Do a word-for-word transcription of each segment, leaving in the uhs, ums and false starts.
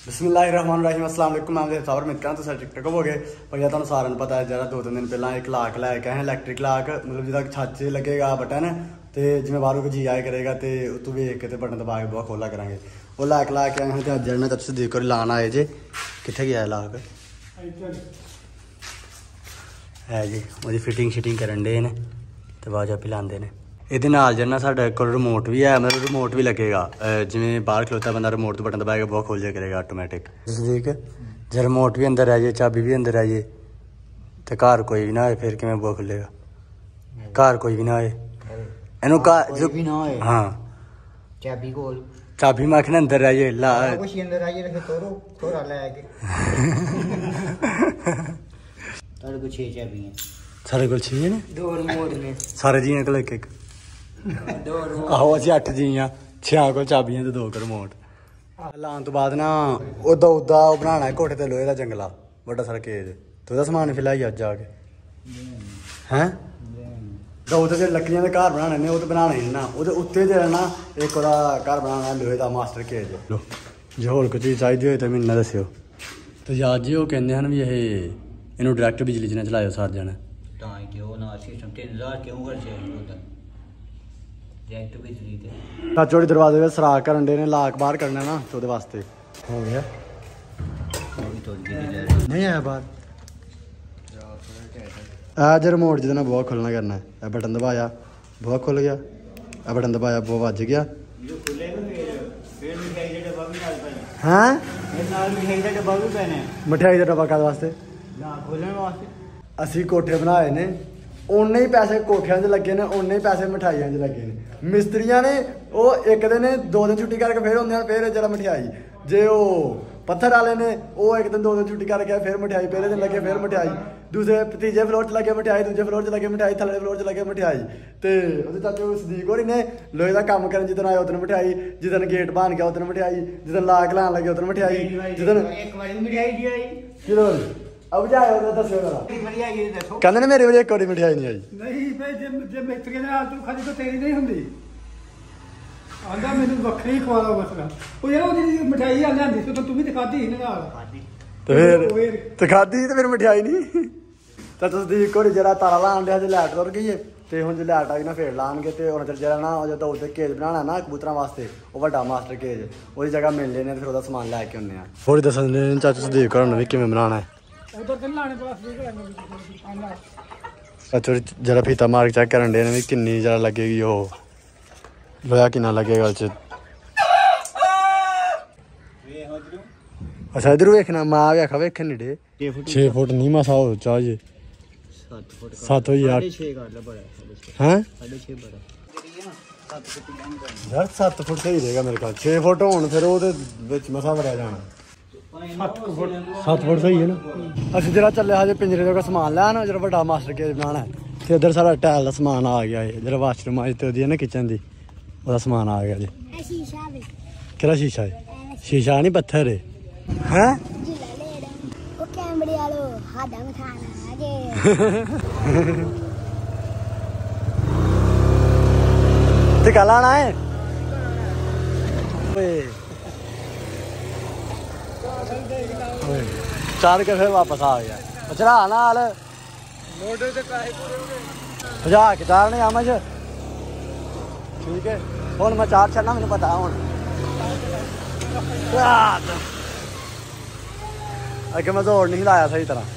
बिस्मिल्लाहिर्रहमानिर्रहीम अस्सलाम वालेकुम। मैं साबर मित करा तुम टिकटॉक हो गए पर या तुम सारे पता है जरा दो तीन दिन पहला एक लाक लैके आए इलैक्ट्रिक लाक मतलब जिदा छत च लगेगा बटन तो जिम्मे बाहरों को जी आया करेगा तो तू वेख के बटन दबा के बुआ खोला करांगे वो लैक लैके आए हैं तो अज ने तुम देख कर लान आए जे कितने गया लाक है जी वो फिटिंग शिटिंग करन डे ने तो बाद आप लाते हैं ये जरना साढ़े को रिमोट भी है मतलब रिमोट भी लगेगा जिमें बाहर खलोता बंदा रिमोट तो बटन दबाएगा बहुत खोल जाया करेगा ऑटोमैटिक ठीक है जो रिमोट भी अंदर आ जाए चाबी भी अंदर आ जाए तो घर कोई भी ना आए फिर किमें बुआ खुलेगा घर कोई भी ना आए इनू घर भी ना आए हाँ चाबी कोल चाबी मैं आखना अंदर आ जाए ला कुछ अंदर आ जाए तोरो थोड़ा लेके तारे को छह चाबी हैं सारे को छे ने दो रिमोट ने सारे जियां को एक एक आहो अस अठ जी हाँ छे को चाबियां तो दो रिमोट लाने तो बाद ना ओदा ओदा बनाना है कोठे ते लोहे का जंगला बड़ा सारा केज तो ओदा समान फिलहाल अज जाके हैं दो तो लकड़ियां के घर बनाने ने वो तो बनाने ही ना वो उत्ते जो ना एक ओदा घर बनाना लोहे का मास्टर केज लो जो होर कोई चीज़ चाहिए हो तो मैनू दस्यो तो याद जी वो कहते हैं भी ये इनू डायरैक्ट बिजली च चलाओ सार जने चोड़ी दरवाजे में सराख करन डे ने लाक बाहर करना ना तो वास्ते हो गया नहीं आया बाहर आज रिमोट जिदा बुआ खोलना करना है बटन दबाया बुआ खुल गया बटन दबाया बुआ बज गया हैं मिठाई का डब्बा कद वास्ते असी कोठे बनाए ने उन्ने ही पैसे कोठियां च लगे ने उन्ने ही पैसे मिठाइयां च लगे ने मिस्त्रियां ने वो एक दिन दो दिन छुट्टी करके फिर होंगे फिर जरा मिठाई जे वो पत्थर वाले ने वो एक दिन दो दिन छुट्टी करके फिर मिठाई पहले दिन लगे फिर मिठाई दूसरे तीजे फ्लोर च लगे मिठाई दूसरे फ्लोर च लगे मिठाई थल्ले फ्लोर च लगे मिठाई तो वो चाचू सदीक होरी ने लोहे का काम करन जिदन आए उदन मिठाई जिदन गेट बन गया उदन मिठाई जिदन लाक लान लगे उदन मिठाई जिदन अब जाओ दसो कहते ने मेरे वाली एक और मिठाई नहीं आई नहीं जे मिस्त्री ने तू खाली तो तेरी नहीं हुंदी आंदा मैनू वखरी खवा लो मसला ओ यार ओदी मिठाई आ लियांदी सो तू भी ते खादी ही नाल खादी ते फिर ते खादी ते फिर मिठाई नहीं तो तसदीक होरी जरा तारा लान दे जे लाइट रुक गई है ते हुण जे लाइट आई ना फिर लाणगे ते हुण जरा ना जो तो उते केज बनाना ना कबूतरां वास्ते ओ वड्डा मास्टर केज ओदी जगह मिल लेने फिर ओदा सामान लेके आउने आ होरी दसने चाचू सदीक होरां ने किवें बनाना है अच्छा जरा फीता मार चेक करन डे ने किन्नी जरा लगेगी वो लोहा किन्ना लगेगा च अच्छा इधर वेखना मां भी आखा वेखन डे छे फुट नहीं मासा हो चाहिए सत्त होई अठ हैं यार सत्त फुट सही रहेगा मेरे ख्याल छे फुट होन फिर ओहदे विच मसा भरिया जाना सत्त फुट सही है ना असं जरा चले हजे पिंजरे का समान लैन जरा बड़ा मास्टर केज बनाना है तो इधर सारा टाइल का समान आ गया है जरा वाशरूम है ना किचन की वह समान आ गया जी कि शीशा है शीशा नहीं पत्थर है हैं कल आना है चार के फिर वापस आ गया चढ़ा नाल भजा के चारने आम च ठीक है हूँ मैं चार छड़ना मैंने पता हूँ अगे मैं दौड़ नहीं लाया सही तरह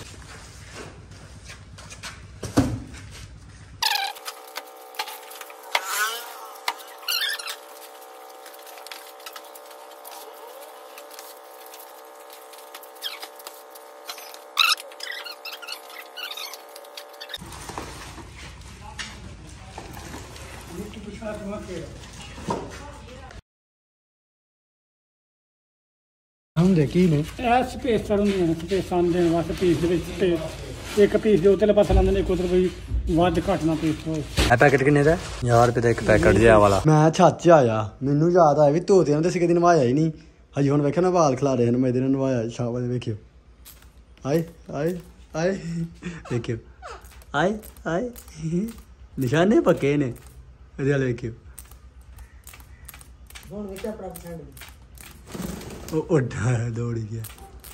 ਹੁੰਦੇ ਕੀ ਨੇ ਇਹ ਸਪੇਸਰ ਹੁੰਦੀਆਂ ਨੇ ਸਪੇਸਾਂ ਦੇਣ ਵਾਸਤੇ ਪੀਸ ਦੇ ਵਿੱਚ ਤੇ ਇੱਕ ਪੀਸ ਦੇ ਉੱਤੇ ਪਾਸੇ ਲਾਉਂਦੇ ਨੇ ਇੱਕ ਉਧਰ ਕੋਈ ਵੱਧ ਘੱਟ ਨਾ ਪੀਸ ਹੋਏ ਇਹ ਪੈਕੇਟ ਕਿੰਨੇ ਦਾ ਹਜ਼ਾਰ ਰੁਪਏ ਦਾ ਇੱਕ ਪੈਕੇਟ ਜਿਹਾ ਵਾਲਾ ਮੈਂ ਛੱਚ ਆਇਆ ਮੈਨੂੰ ਯਾਦ ਆਇਆ ਵੀ ਧੋਤਿਆਂ ਤੇ ਅਸੀਂ ਕਦੀ ਨਵਾਇਆ ਹੀ ਨਹੀਂ ਹਜੇ ਹੁਣ ਵੇਖਿਆ ਨਾ ਵਾਲ ਖਿਲਾ ਰਹੇ ਨੇ ਮੈਂ ਇਹਦੇ ਨਾਲ ਨਵਾਇਆ ਸ਼ਾਬਾਸ਼ ਵੇਖਿਓ ਆਏ ਆਏ ਆਏ ਵੇਖਿਓ ਆਏ ਆਏ ਨਿਸ਼ਾਨੇ ਪੱਕੇ ਨੇ ਇਹਦੇ ਵਾਲੇ ਵੇਖਿਓ ਹੁਣ ਵਿੱਚ ਆਪਣਾ ਪਸੰਦ ਉੱਡਾ ਦੌੜ ਗਿਆ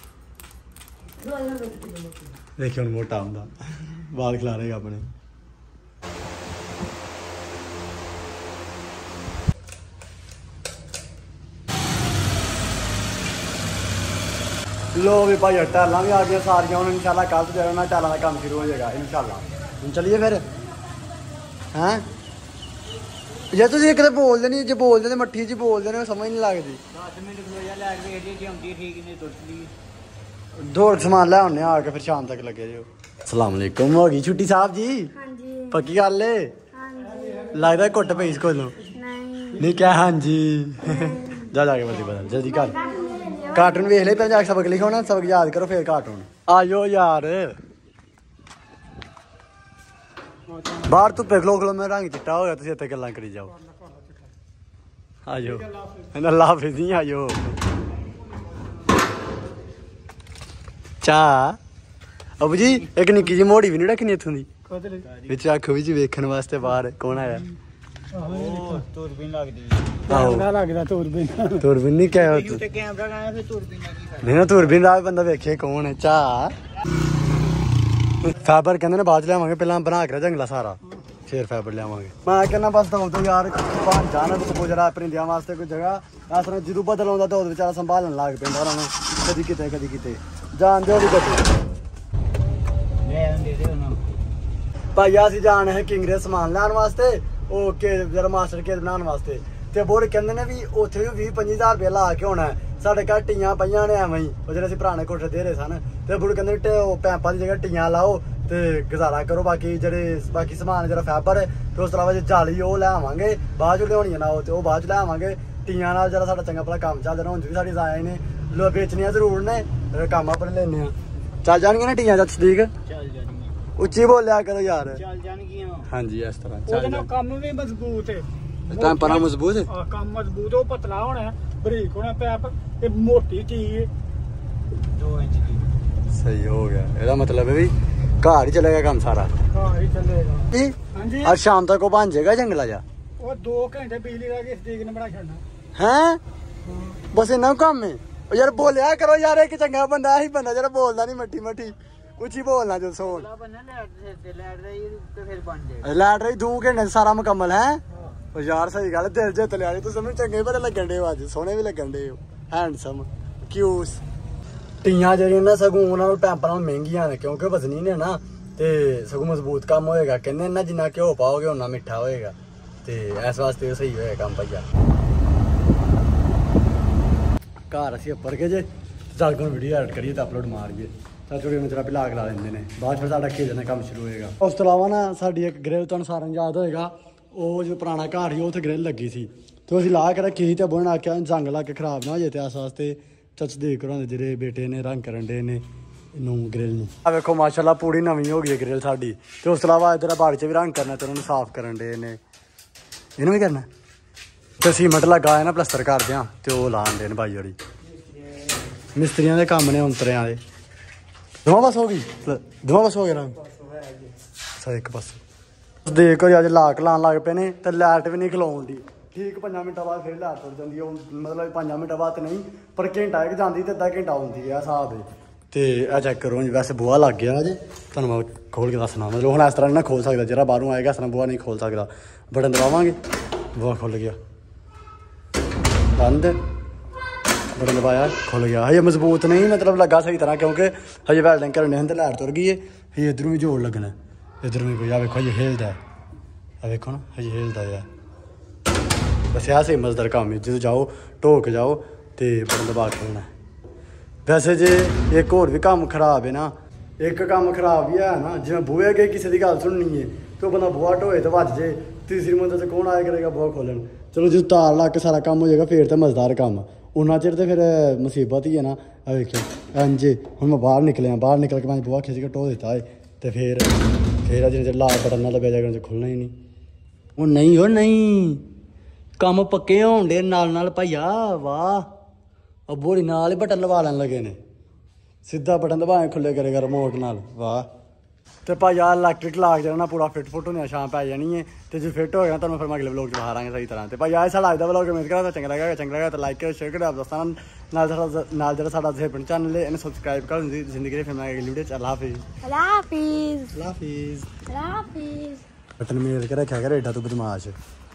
ਦੇਖਿਓ ਹੁਣ ਮੋਟਾ ਹੁੰਦਾ ਵਾਲ ਖਿਲਾਰੇਗਾ ਆਪਣੇ लो भी भाई टाला भी आ गया सारिया हूँ इंशाल्लाह कल तो जो टाला का काम शुरू हो जाएगा इंशाल्लाह हम चलिए फिर हैं जे तुम एक बोलते नहीं जो बोलते तो मट्ठी जी बोलते ने समझ नहीं लगती दौड़ समान लै आने आके फिर शाम तक लगे जो अस्सलाम वालेकुम हो गई छुट्टी साहब जी पक्की गल है लगता घुट पई स्कूलों नहीं क्या हाँ जी जा जाके बल्दी बदल जल्दी कर कार्टून वेख ले पहले जाके सबक लिखो ना सबक याद करो फिर कार्टून आयो यार बाहर धुप्पे खलो खलो मेरा रंग चिट्टा हो गया तुम इतने गल्लां करी जाओ आयो अल्लाह हाफिज़ नहीं आयो चा अबू जी एक निक्की जी मोड़ी भी नहीं रखनी इत्थों दी विच अख विच वेखण वास्ते बाहर कौन आया दूरबीन नहीं क्या नहीं ना दूरबीन दा बंदा वेखे कौन है चा फैबर कहंदे ने बाद च लियावांगे पहला बना के जंगला सारा फिर फैबर लियावांगे मैं कहना बस दो तो यार बाहर जाना तो जरा परिंदियां वास्ते कोई जगह इस तरह जदों बदल आउंदा तो बेचारा संभालन लग पैंदा उन्हां नूं कदी किते कदी किते जान दे ओदी गड्डी भाई असीं जाने है किंगरे समान लैण वास्ते ਉਹ ਕੇ ਜਰਾ ਮਾਸਟਰ ਕੇ ਬਣਾਉਣ ਵਾਸਤੇ ਤੇ ਬੋਰ ਕਹਿੰਦੇ ਨੇ ਵੀ ਉੱਥੇ ਵੀ ਵੀਹ ਪੱਚੀ ਹਜ਼ਾਰ ਰੁਪਏ ਲਾ ਕੇ ਹੋਣਾ ਸਾਡੇ ਘਰ ਟੀਆਂ ਪਈਆਂ ਨੇ ਐਵੇਂ ਹੀ ਉਹ ਜਿਹੜੇ ਅਸੀਂ ਪੁਰਾਣੇ ਕੋਠੇ ਦੇ ਰਹੇ ਸਨ ਤੇ ਬੋਰ ਕਹਿੰਦੇ ਨੇ ਉਹ ਪੈਂਪਾਂ ਦੀ ਜਗ੍ਹਾ ਟੀਆਂ ਲਾਓ ਤੇ ਗੁਜ਼ਾਰਾ ਕਰੋ ਬਾਕੀ ਜਿਹੜੇ ਬਾਕੀ ਸਮਾਨ ਜਿਹੜਾ ਫੈਬਰ ਤੇ ਉਸ ਤੋਂ ਇਲਾਵਾ ਜੇ ਜਾਲੀ ਉਹ ਲੈ ਆਵਾਂਗੇ ਬਾਅਦ ਚ ਲਿਆਉਣੀ ਨਾ ਉਹ ਤੇ ਉਹ ਬਾਅਦ ਚ ਲੈ ਆਵਾਂਗੇ ਟੀਆਂ ਨਾਲ ਜਿਹੜਾ ਸਾਡਾ ਚੰਗਾ ਭਲਾ ਕੰਮ ਚੱਲਦਾ ਨਾ ਹੁਣ ਵੀ ਸਾਡੀ ਜ਼ਾਇਆ ਨੇ ਲੋ ਵੇਚਣੀਆਂ ਜ਼ਰੂਰ ਨੇ ਕੰਮ ਆਪਣੇ ਲੈਣੇ ਆ ਚੱਲ ਜਾਣਗੀਆਂ ਨਾ ਟੀਆਂ ਜੱਟ ਸਦੀਕ ਚੱਲ ਜਾਣਗੀਆਂ ਉੱਚੀ ਬੋਲਿਆ ਕਰੋ ਯਾਰ ਚੱਲ ਜਾਣਗੀਆਂ ਹਾਂਜੀ ਇਸ ਤਰ੍ਹਾਂ ਚੱਲ ਜਾ ਕੰਮ ਵੀ ਮਜ਼ਬੂਤ ਹੈ ਤਾਂ ਪਰਾ ਮਜ਼ਬੂਤ ਹੈ ਹਾਂ ਕੰਮ ਮਜ਼ਬੂਤ ਉਹ ਪਤਲਾ ਹੋਣਾ ਬਰੀਕ ਹੋਣਾ ਪੈਪ ਤੇ ਮੋਟੀ ਟੀ ਦੋ ਇੰਚ ਦੀ ਸਹੀ ਹੋ ਗਿਆ ਇਹਦਾ ਮਤਲਬ ਹੈ ਵੀ ਘਰ ਹੀ ਚੱਲੇਗਾ ਕੰਮ ਸਾਰਾ ਘਰ ਹੀ ਚੱਲੇਗਾ ਹਾਂਜੀ ਅੱਜ ਸ਼ਾਮ ਤੱਕ ਉਹ ਬਣ ਜਾਏਗਾ ਜੰਗਲਾ ਜਾ ਉਹ ਦੋ ਘੰਟੇ ਬਿਜਲੀ ਦਾ ਕਿਸ ਤਰੀਕ ਨੇ ਬਣਾ ਛੱਡਣਾ ਹੈ ਬਸ ਇਹਨਾਂ ਕੰਮ ਹੈ ਉਹ ਯਾਰ ਬੋਲਿਆ ਕਰੋ ਯਾਰ ਇੱਕ ਚੰਗਾ ਬੰਦਾ ਇਹੀ ਬੰਦਾ ਜਿਹੜਾ ਬੋਲਦਾ ਨਹੀਂ ਮੱਠੀ ਮੱਠੀ ਉੱਚੀ ਬੋਲਣਾ ਜੋ ਸੋਣ ਲੈਟ ਰਹੀ ਦੋ ਘੰਟੇ ਸਾਰਾ ਮੁਕੰਮਲ ਹੈ ਉਹ ਯਾਰ ਸਹੀ ਗੱਲ ਦਿਲ ਜਿੱਤ ਲਿਆ ਜੀ ਤੁਸੀਂ ਮੈਨੂੰ ਚੰਗੇ ਬੜੇ ਲੱਗਣ ਡੇ ਅੱਜ ਸੋਹਣੇ ਵੀ ਲੱਗਣ ਡੇ ਹੈਂਡਸਮ ਕਿਊਸ ਟੀਆਂ ਜਿਹੜੀਆਂ ਨਾ ਸਗੋਂ ਉਹਨਾਂ ਨੂੰ ਪੈਂਪਾਂ ਨਾਲ ਮਹਿੰਗੀਆਂ ਨੇ ਕਿਉਂਕਿ ਵਜ਼ਨੀ ਨੇ ਨਾ ਤੇ ਸਗੋਂ ਮਜ਼ਬੂਤ ਕੰਮ ਹੋਏਗਾ ਕਹਿੰਦੇ ਨਾ ਜਿੰਨਾ ਘਿਓ ਪਾਓਗੇ ਉਨਾ ਮਿੱਠਾ ਹੋਏਗਾ ਤੇ ਇਸ ਵਾਸਤੇ ਸਹੀ ਹੋਏਗਾ ਕੰਮ ਭਈਆ ਘਰ ਅਸੀਂ ਉੱਪਰ ਕੇ ਜੇ ਚੱਲ ਕੇ ਵੀਡੀਓ ਐਡ ਕਰੀਏ ਤਾਂ ਅਪਲੋਡ ਮਾਰੀਏ ਤਾਂ ਚੋੜੀ ਨੂੰ ਜਰਾ ਪਿਲਾ ਕੇ ਲਾ ਦਿੰਦੇ ਨੇ ਬਾਅਦ ਫਿਰ ਸਾਡਾ ਖੇਡਣ ਦਾ ਕੰਮ ਸ਼ੁਰੂ ਹੋਏਗਾ ਉਸ ਤੋਂ ਇਲਾਵਾ ਨਾ ਸਾਡੀ ਇੱਕ ਗ੍ਰਿਲ ਤੁਹਾਨੂੰ ਸਾਰਿਆਂ ਨੂੰ ਯਾਦ ਹੋਏਗਾ ਉਹ ਜੋ ਪੁਰਾਣਾ ਘਰ ਸੀ ਉੱਥੇ ਗ੍ਰਿਲ ਲੱਗੀ ਸੀ ਤੇ ਅਸੀਂ ਲਾ ਕੇ ਰੱਖੀ ਸੀ ਤੇ ਬੁਣ ਆਖਿਆ ਜੰਗ ਲਾ ਕੇ ਖਰਾਬ ਨਾ ਹੋ ਜਾਏ ਤੇ ਇਸ ਵਾਸਤੇ ਚੱਚ ਦੇ ਕਰਾਂ ਦੇ ਜਿਹੜੇ ਬੇਟੇ ਨੇ ਰੰਗ ਕਰਨ ਦੇ ਨੇ ਇਹਨੂੰ ਗ੍ਰਿਲ ਨੂੰ ਆ ਵੇਖੋ ਮਾਸ਼ਾਅੱਲਾ ਪੂਰੀ ਨਵੀਂ ਹੋ ਗਈ ਹੈ ਗ੍ਰਿਲ ਸਾਡੀ ਤੇ ਉਸ ਤੋਂ ਇਲਾਵਾ ਇੱਧਰ ਬਾੜ 'ਚ ਵੀ ਰੰਗ ਕਰਨਾ ਤੇ ਉਹਨਾਂ ਨੂੰ ਸਾਫ਼ ਕਰਨ ਦੇ ਨੇ ਇਹਨੂੰ ਵੀ ਕਰਨਾ ਤੇ ਸੀਮੈਂਟ ਲਗਾ ਨਾ ਪਲਸਤਰ ਕਰਦੇ ਆ ਤੇ ਉਹ ਲਾਣ ਦੇ ਨੇ ਭਾਈ ਹੋਰੀ ਮਿਸਤਰੀਆਂ ਦੇ ਕੰਮ ਨੇ ਅੰਤਰਿਆਂ ਦੇ ਦੋਵਾਂ ਬਸ ਹੋ ਗਈ ਦੋਵਾਂ ਬਸ ਹੋ ਗਿਆ ਰੰਗ ਸਾ ਇੱਕ ਪਾਸੇ ਦੇਖੋ ਅੱਜ ਲਾਕ ਲਾਉਣ ਲੱਗ ਪਏ ਨੇ ਤੇ ਲਾਈਟ ਵੀ ਨਹੀਂ ਖਲਾਉਣ ਦੀ ਠੀਕ ਪੰਜਾਂ ਮਿੰਟਾਂ ਬਾਅਦ ਫਿਰ ਲਾਈਟ ਤੁਰ ਜਾਂਦੀ ਉਹ ਮਤਲਬ ਪੰਜਾਂ ਮਿੰਟਾਂ ਬਾਅਦ ਨਹੀਂ ਪਰ ਘੰਟਾ ਇੱਕ ਜਾਂਦੀ ਤੇ ਅੱਧਾ ਘੰਟਾ ਆਉਂਦੀ ਹੈ ਹਿਸਾਬ ਦੇ ਤੇ ਇਹ ਚੈੱਕ ਕਰੋ ਵੈਸੇ ਬੂਹਾ ਲੱਗ ਗਿਆ ਅਜੇ ਤੁਹਾਨੂੰ ਮੈਂ ਖੋਲ ਕੇ ਦੱਸਣਾ ਮਤਲਬ ਹੁਣ ਇਸ ਤਰ੍ਹਾਂ ਨਾ ਖੋਲ ਸਕਦਾ ਜਿਹੜਾ ਬਾਹਰੋਂ ਆਏਗਾ ਇਸ ਤਰ੍ਹਾਂ ਬੂਹਾ ਨਹੀਂ ਖੋਲ ਸਕਦਾ ਬਟਨ ਦਬਾਵਾਂਗੇ ਬੂਹਾ ਖੁੱਲ ਗਿਆ ਬੰਦ ਬਟਨ ਦਬਾਇਆ ਖੁੱਲ ਗਿਆ ਹਜੇ ਮਜ਼ਬੂਤ ਨਹੀਂ ਮਤਲਬ ਲੱਗਾ ਸਹੀ ਤਰ੍ਹਾਂ ਕਿਉਂਕਿ ਹਜੇ ਵੈਲਡਿੰਗ ਕਰਨੇ ਹਨ ਤੇ ਲਾਈਟ ਤੁਰ ਗਈ ਹੈ ਹਜੇ ਇੱਧਰੋਂ ਵੀ ਜੋੜ ਲੱਗਣਾ ਇੱਧਰੋਂ ਵੀ ਕੋਈ ਆ ਵੇਖੋ ਹਜੇ ਹਿਲਦਾ ਆ ਵੇਖੋ ਨਾ ਹਜੇ ਹਿਲਦਾ ਆ ਬਸ ਆਹ ਸਹੀ ਮਜ਼ੇਦਾਰ ਕੰਮ ਹੈ ਜਦੋਂ ਜਾਓ ਢੋ ਕੇ ਜਾਓ ਤੇ ਬਟਨ ਦਬਾ ਕੇ ਖੋਲ੍ਹਣਾ ਵੈਸੇ ਜੇ ਇੱਕ ਹੋਰ ਵੀ ਕੰਮ ਖਰਾਬ ਹੈ ਨਾ ਇੱਕ ਕੰਮ ਖਰਾਬ ਵੀ ਹੈ ਨਾ ਜਿਵੇਂ ਬੂਹੇ ਅੱਗੇ ਕਿਸੇ ਦੀ ਗੱਲ ਸੁਣਨੀ ਹੈ ਤੇ ਉਹ ਬੰਦਾ ਬੂਹਾ ਢੋਏ ਤੇ ਵੱਜ ਜੇ ਤੀਸਰੀ ਮੰਜ਼ਿਲ 'ਤੇ ਕੌਣ ਆਇਆ ਕਰੇਗਾ ਬੂਹਾ ਖੋਲ੍ਹਣ ਚਲੋ ਜਦੋਂ ਤਾਰ ਲਾ ਕੇ ਸਾਰਾ ਕੰਮ ਹੋ ਜਾਏਗਾ ਫਿਰ ਤਾਂ ਮਜ਼ੇਦਾਰ ਕੰਮ ਉਹਨਾਂ ਚਿਰ ਤਾਂ ਫਿਰ ਮੁਸੀਬਤ ਹੀ ਹੈ ਨਾ ਆ ਵੇਖਿਓ ਇੰਝ ਹੁਣ ਮੈਂ ਬਾਹਰ ਨਿਕਲਿਆ ਬਾਹਰ ਨਿਕਲ ਕੇ ਮੈਂ ਬੂਹਾ ਖਿੱਚ ਕੇ ਢੋ ਦਿੱਤਾ ਹੈ ਤੇ ਫਿਰ ਫਿਰ ਆ ਜਿੰਨੇ ਲਾਲ ਬਟਨ ਨਾਲ ਲੱਗਿਆ ਜਾਏਗਾ ਖੁੱਲ੍ਹਣਾ ਹੀ ਨਹੀਂ ਉਹ ਨਹੀਂ ਉਹ ਨਹੀਂ ਕੰਮ ਪੱਕੇ ਹੋਣ ਦੇ ਨਾਲ ਨਾਲ ਭਾਈਆ ਵਾਹ ਉਹ ਬੋੜੀ ਨਾਲ ਹੀ ਬਟਨ ਲਵਾ ਲੈਣ ਲੱਗੇ ਨੇ ਸਿੱਧਾ ਬਟਨ ਦਬਾਏ ਖੁੱਲੇ ਕਰੇਗਾ ਰਿਮੋਟ ਨਾਲ ਵਾਹ तो भाई यार इलैक्ट्रिक लाग जाना पूरा फिट फुट होने शाम पै जानी है तो जो फिट हो गया तो फिर मैं अगले व्लॉग च बहारांगे सही तरह। तो भाई यार साढ़ा अज दा व्लॉग उम्मीद करा चंगा लगा चंगा लगा तो लाइक करो शेयर करो आप दोस्तों नाल नाल जो साडा पिंड चैनल है इन्हें सब्सक्राइब कर जिंदगी फिर मैं अगली वीडियो च अल्लाह हाफिज़ अल्लाह हाफिज़ अल्लाह हाफिज़ अल्लाह हाफिज़ बटन मेल के रखा कर एडा तू बदमाश।